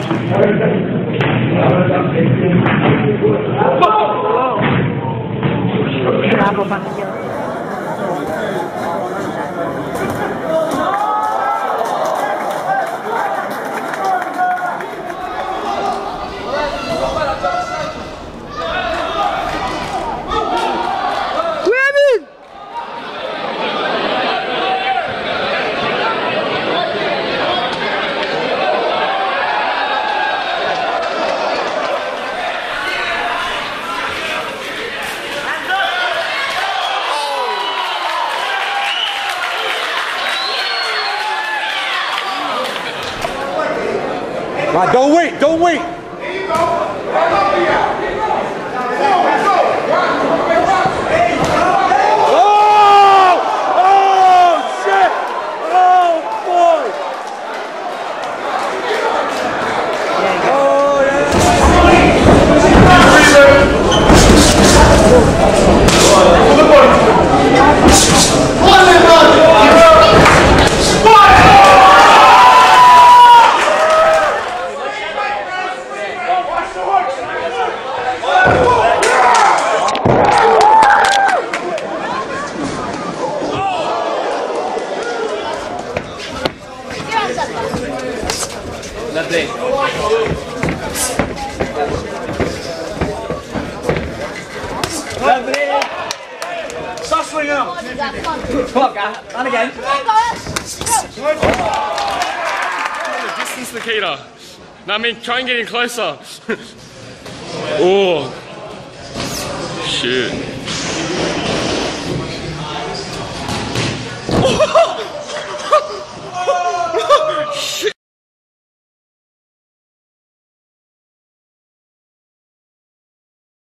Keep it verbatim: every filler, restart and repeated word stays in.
Bravo, Matteo. Right, don't wait, don't wait. Oh! Oh, shit! Oh, boy! Oh, yeah! Lovely. Lovely. Stop swinging up. Come on, guy. And again. Distance Nikita. No, I mean, try and get in closer. Oh. Shit.